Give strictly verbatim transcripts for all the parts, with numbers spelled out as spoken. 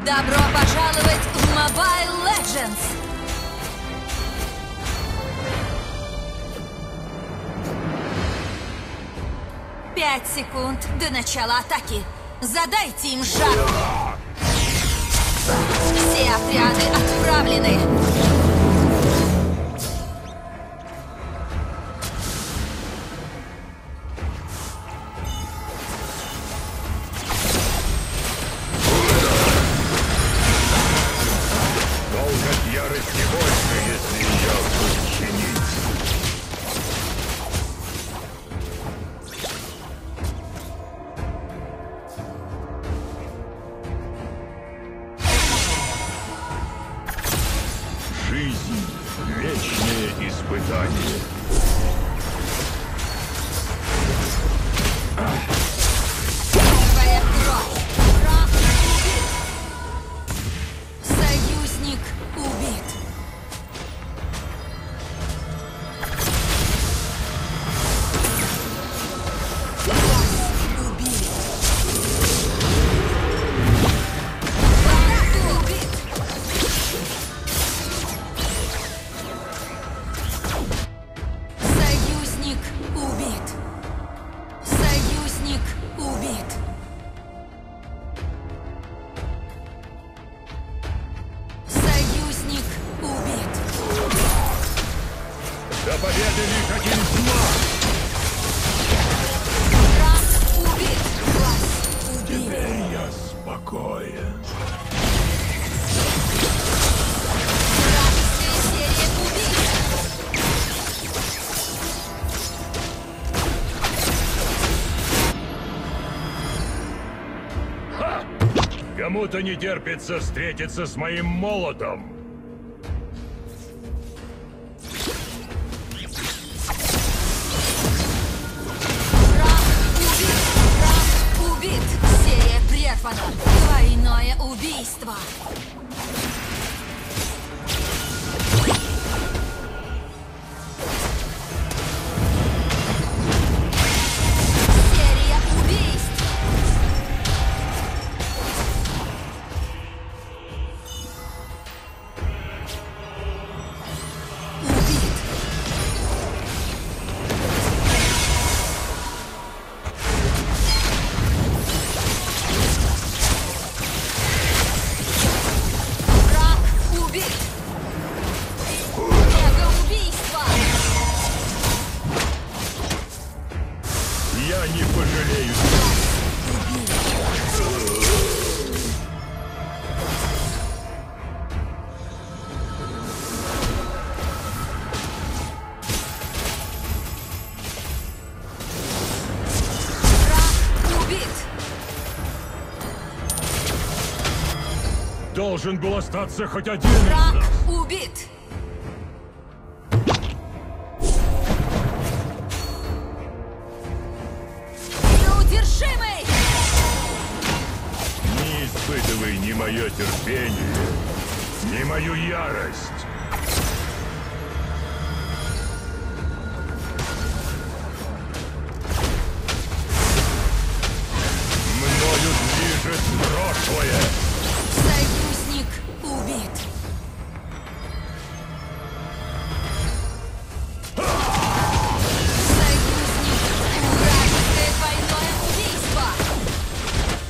Добро пожаловать в Mobile Legends! Пять секунд до начала атаки. Задайте им жару. Все отряды отправлены. Ярость не больше, если ее подчинить. Жизнь — вечное испытание. Твоя кровь. Враг убит. Союзник убит. До победы лишь один взмах! Враг убит. Вас убили. Теперь я спокоен. Вражеская серия убит. Ха! Кому-то не терпится встретиться с моим молотом. Двойное убийство. Серия убийств. Убит. Я не пожалею. Враг убит. Должен был остаться хоть один из Враг нас. убит. Неудержимый! Не испытывай ни мое терпение, ни мою ярость. Мною движет прошлое. Союзник убит. Союзник. Вражеское двойное убийство.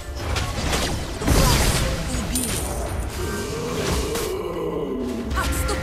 Вас убили. Отступите!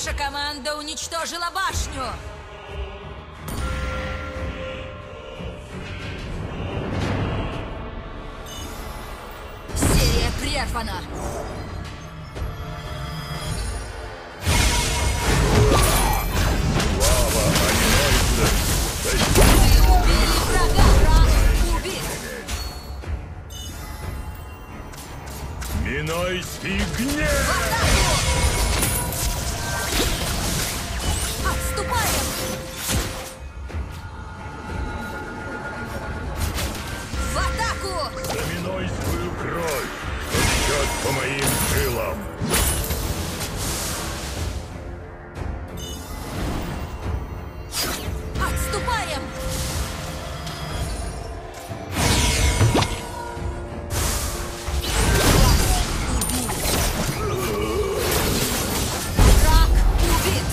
Ваша команда уничтожила башню! Серия прервана! Убили врага! Враг убит! Минойский В гнев! атаку! Отступаем! В атаку! За Минойскую кровь, что течет по моим жилам! Отступаем! Враг убит!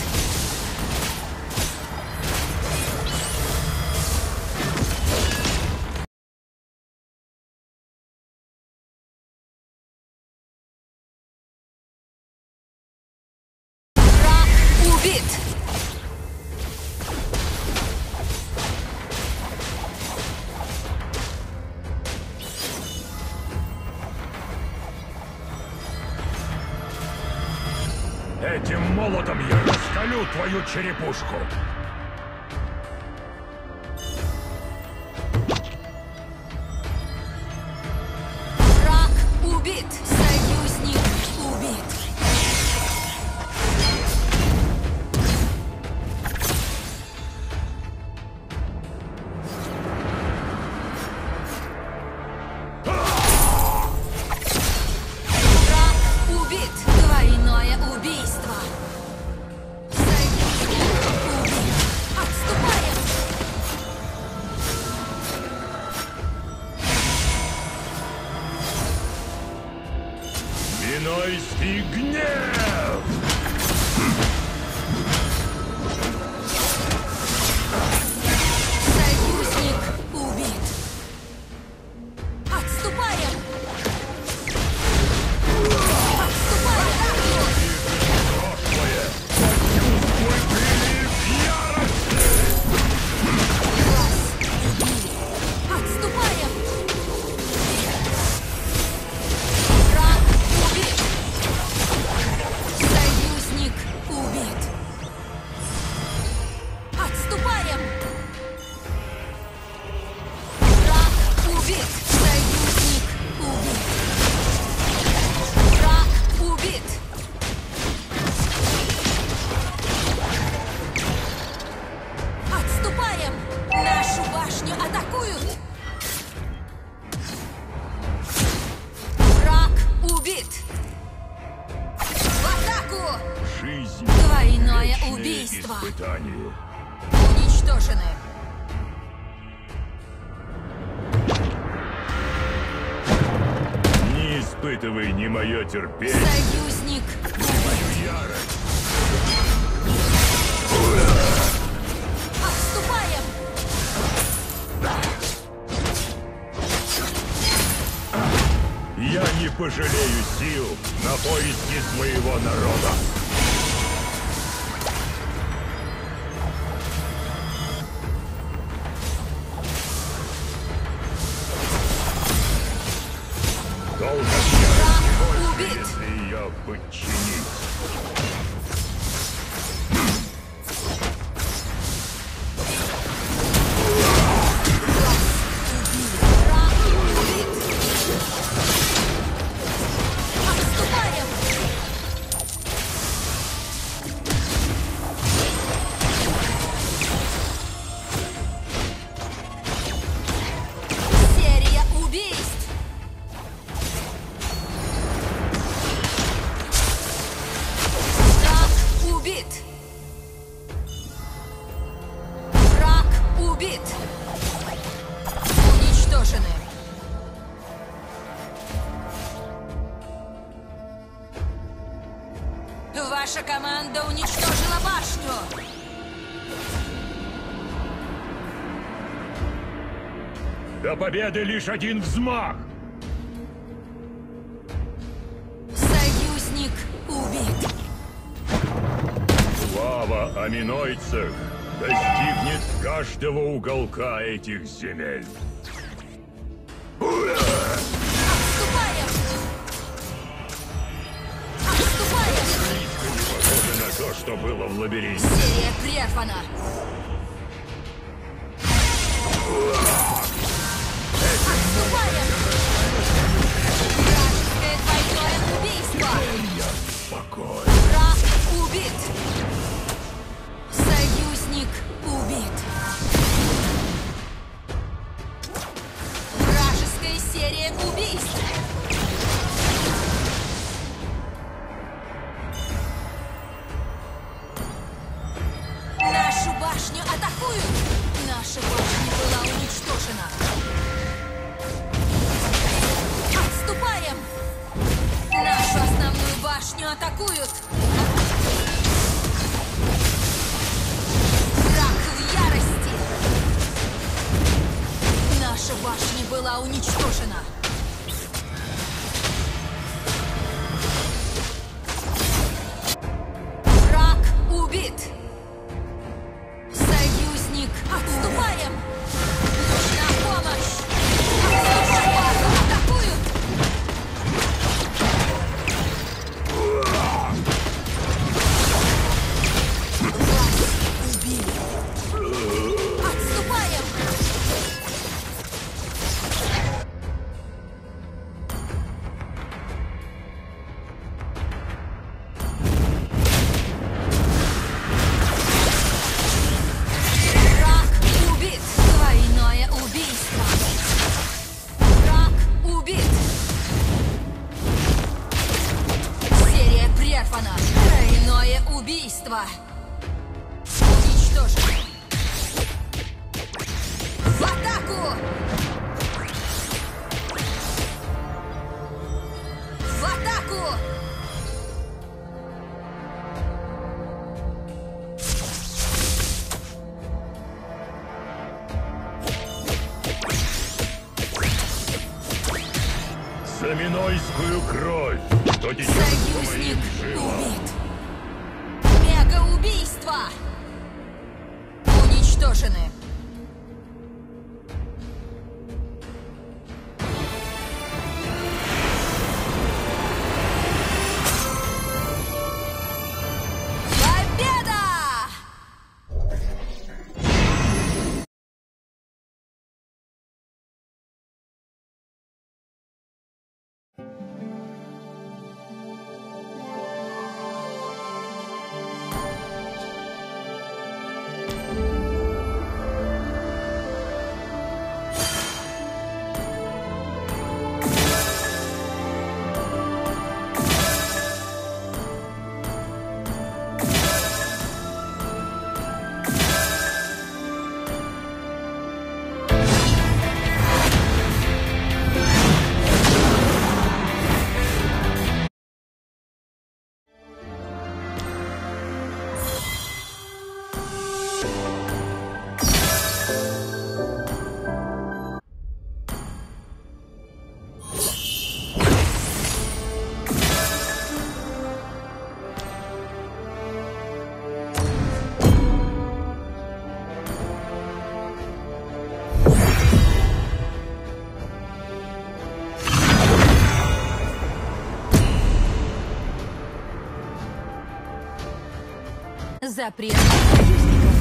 Враг убит! Этим молотом я раскалю твою черепушку! Враг убит! Союзник убит! Враг убит! Двойное убийство! Союзник убит! Отступаем! Минойский гнев! Союзник убит! Отступаем! Отступаем! Прошлое! Почувствуй прилив ярости! Вас убили! Отступаем! Враг убит! Союзник убит! Отступаем! Враг убит! Союзник убит! Враг убит! Отступаем! Нашу башню атакуют! Враг убит! В атаку! Жизнь! Двойное Вечное убийство! испытание. Уничтожены! Не испытывай ни мое терпение, Союзник ни мою ярость! отступаем! Я не пожалею сил на поиски своего народа! Долго Враг убит! если ее подчинить. Враг убит! Отступаем! Серия убийств! Враг убит! Враг убит! Уничтожены! Ваша команда уничтожила башню! До победы лишь один взмах! Союзник убит! о минойцах достигнет каждого уголка этих земель. Отступаем! Отступаем! Похоже на то, что было в лабиринте. Серия прервана. Отступаем! Вражеское двойное убийство! Спокойно. Враг убит! Союзник убит! Вражеская серия убийств! Нашу башню атакуют! Наша башня была уничтожена! Отступаем! Нашу основную башню атакуют! Враг в ярости! Наша башня была уничтожена! Враг убит! Союзник, отступаем! Нужна помощь! Нашу базу атакуют! Вас убили! Отступаем! Враг убит! Двойное убийство! Враг убит! Серия прервана! Тройное убийство! Уничтожен! В атаку! В атаку! За минойскую кровь, что течет по моим Союзник жилам. убит! Мега-убийство! Уничтожены! Победа! Запрет союзников.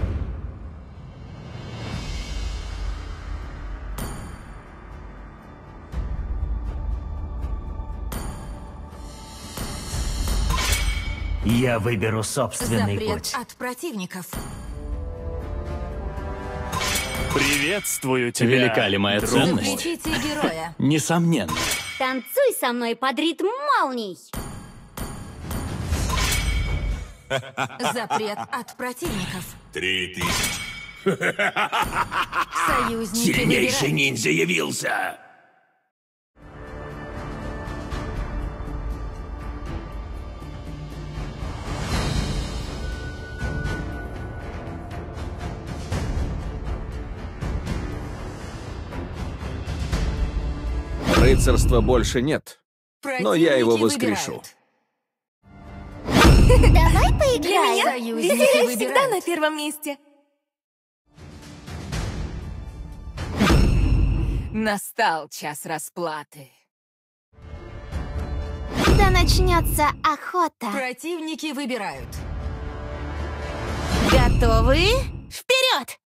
Я выберу собственный Запрет путь. от противников. Приветствую тебя. Велика ли моя друг ценность? мой? Защитите героя. Несомненно. Танцуй со мной под ритм молний. Запрет от противников. Три тысячи. Союзники Сильнейший выбирают. ниндзя явился! Рыцарства больше нет, но я его Противники воскрешу. выбирают. Давай Для поиграем. меня Союзники всегда выбирают. на первом месте. Настал час расплаты. Когда начнется охота. Противники выбирают. Готовы? Вперед!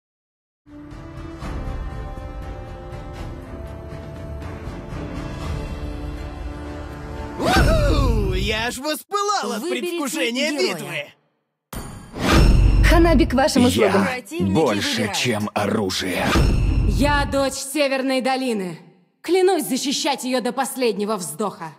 Уху! Я аж воспылал от Выберите предвкушения героя. битвы. Ханаби к вашим услугам. Противники Больше, выбирают. чем оружие. Я дочь Северной долины. Клянусь защищать ее до последнего вздоха.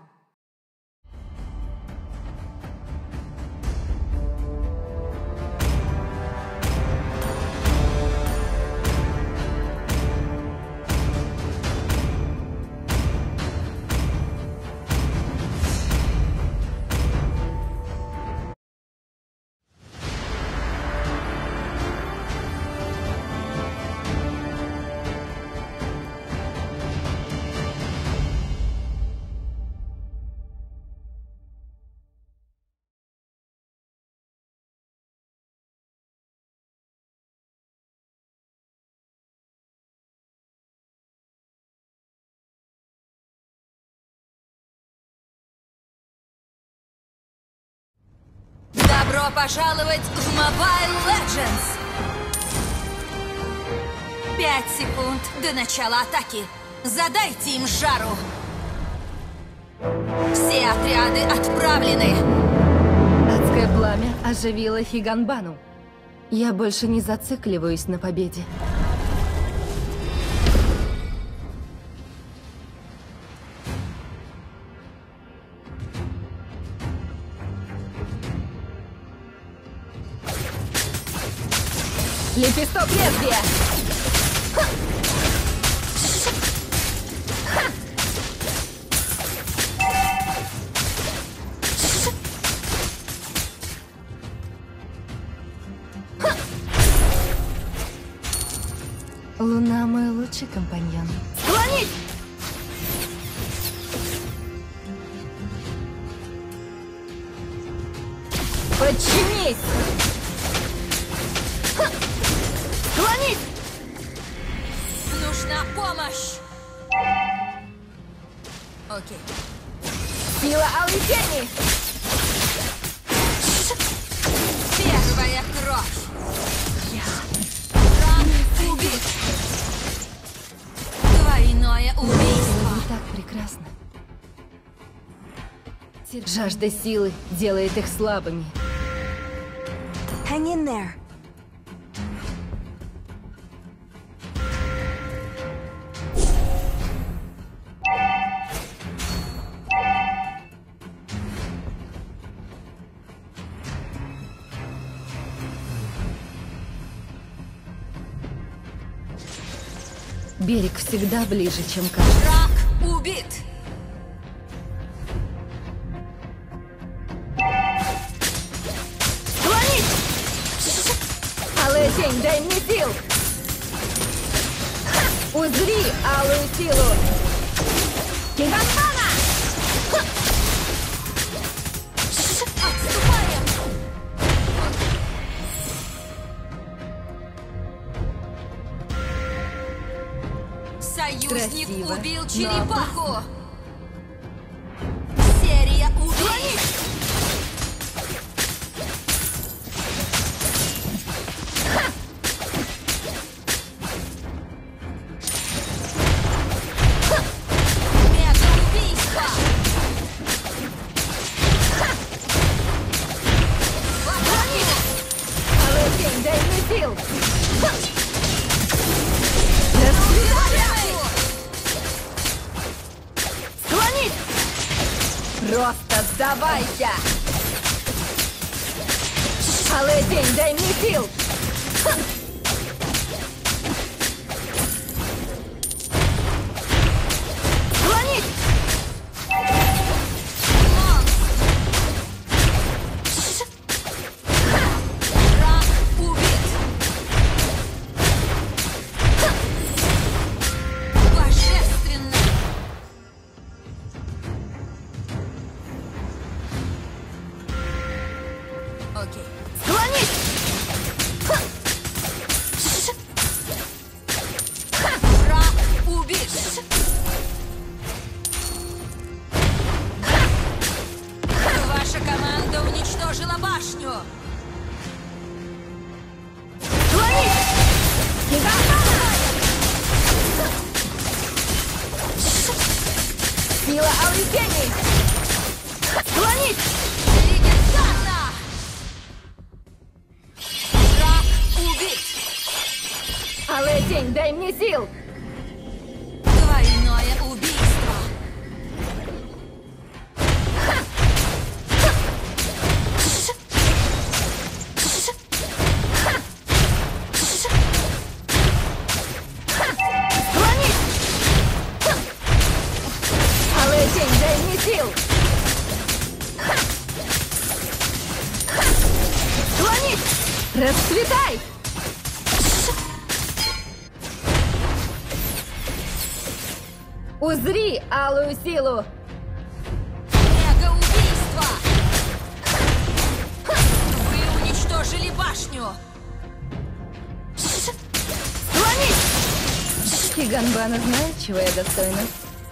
Добро пожаловать в Mobile Legends! Пять секунд до начала атаки. Задайте им жару. Все отряды отправлены. Адское пламя оживило Хиганбану. Я больше не зацикливаюсь на победе. Лепесток лезвия! Луна мой лучший компаньон. Склонись! Подчинись! Склонись! Нужна помощь. Окей. Сила алой тени! Первая кровь. Ран убит. Двойное убийство. Не так прекрасно. Жажда силы делает их слабыми. Hang in there. Берег всегда ближе, чем кажется. Враг убит. Алая тень, дай мне сил! Узри алую силу! Хиганбана! Отступаем. Союзник Красиво, убил но черепаху. Серия убийств. Мега-убийство. В атаке. Алая тень, дай мне сил! Ударяй. Склонись! Просто сдавайся! Алая тень, дай мне сил! Склонись! Враг убит. Божественно. Склонись! Враг убит. Ваша команда уничтожила башню. Склонись! Сила алой тени! Склонись! Легендарно! Враг убит. Алая тень, дай мне сил! Двойное убийство. Склонись! Алая тень, дай мне сил! Склонись! Расцветай! Узри алую силу! Мега-убийство. Вы уничтожили башню. Склонись! Хиганбана знает, чего я достойна.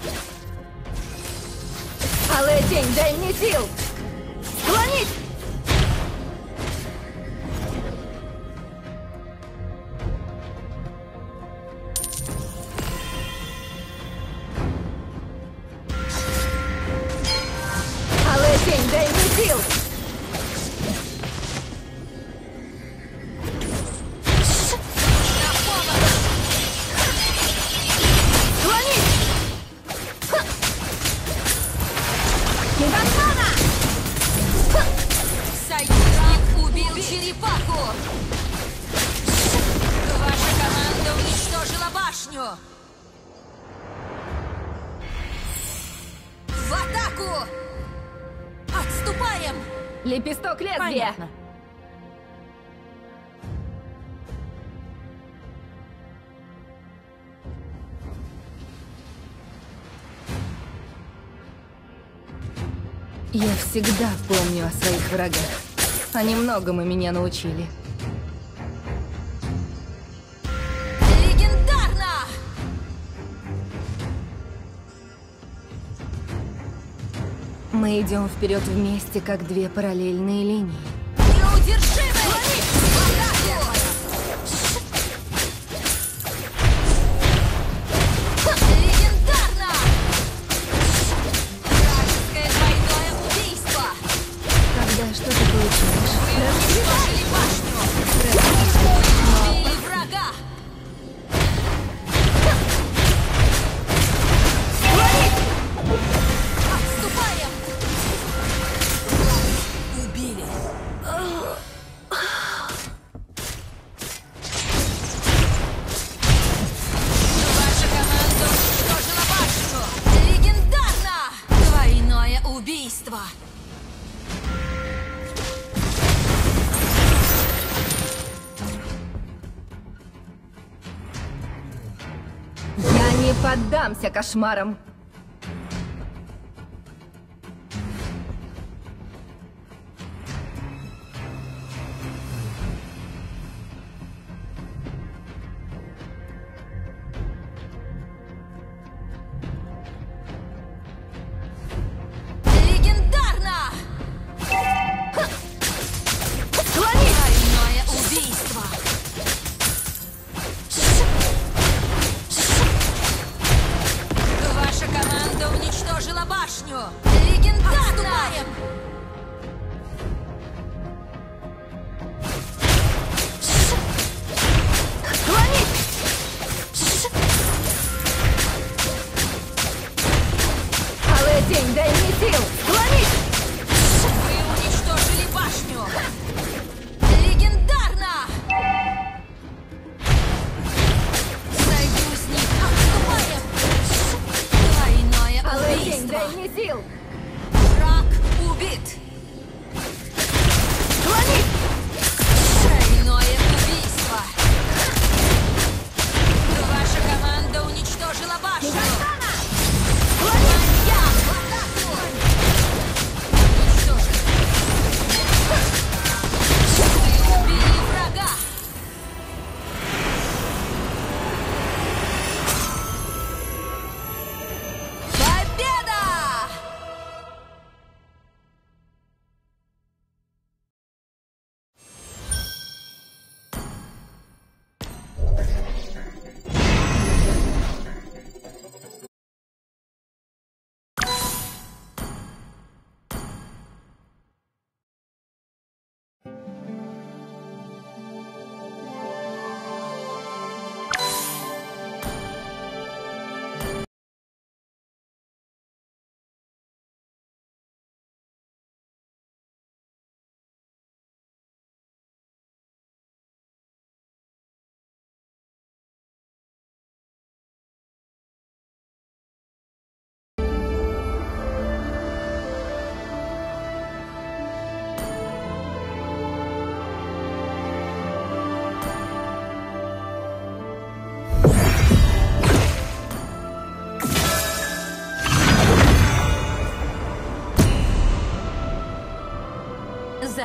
Алая тень, дай мне сил! Склонись! Алая тень, дай мне сил! На помощь. Склонись! Хиганбана! Союзник убил черепаху. Ваша команда уничтожила башню. В атаку! Отступаем! Лепесток лезвия! Я всегда помню о своих врагах. Они многому меня научили. Легендарно! Мы идем вперед вместе, как две параллельные линии. Неудержимый! В атаку! Легендарно! Вражеское двойное убийство! Когда что ты получаешь? Вы уничтожили башню! Убили врага! Отступаем! Убили! Ваша команда уничтожила башню! Легендарно! Двойное убийство! Я не поддамся кошмарам! Легендарно! Двойное убийство! Ваша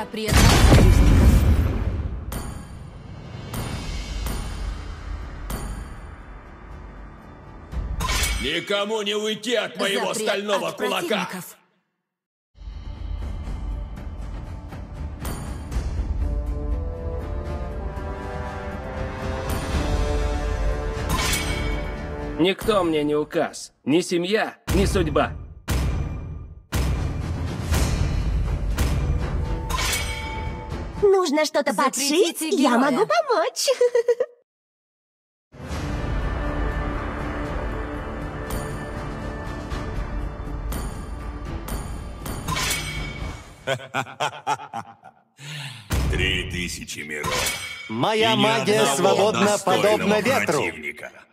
Запрет на союзника. Никому не уйти от моего Запрет стального от кулака! противников. Никто мне не указ. Ни семья, ни судьба. Нужно что-то Запретите подшить, я героя. могу помочь. Три тысячи миров. Моя И ни магия одного свободна, достойного подобно ветру. противника.